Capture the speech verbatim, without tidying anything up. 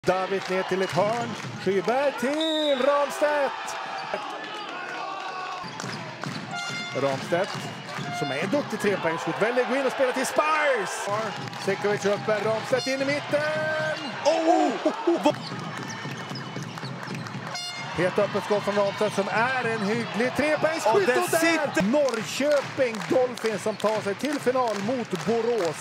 David ner till ett hörn. Skyberg till Ramstedt. Ramstedt som är en duktig trepoängsskytt väljer att gå in och spela till Spars. Sekovic uppe, Ramstedt in i mitten. Oh! Helt öppet skott från Ramstedt som är en hygglig trepoängsskytt. Och, och där sitter Norrköping Dolphins som tar sig till final mot Borås.